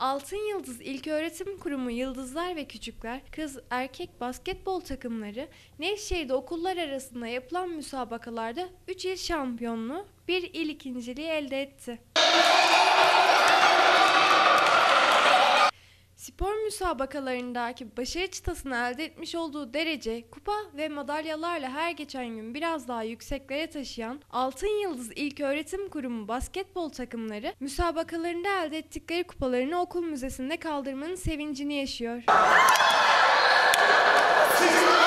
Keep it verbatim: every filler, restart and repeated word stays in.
Altın Yıldız İlköğretim Kurumu Yıldızlar ve Küçükler kız erkek basketbol takımları Nevşehir'de okullar arasında yapılan müsabakalarda üç il şampiyonluğu, bir il ikinciliği elde etti. Spor müsabakalarındaki başarı çıtasını elde etmiş olduğu derece, kupa ve madalyalarla her geçen gün biraz daha yükseklere taşıyan Altın Yıldız İlköğretim Kurumu basketbol takımları müsabakalarında elde ettikleri kupalarını okul müzesinde kaldırmanın sevincini yaşıyor.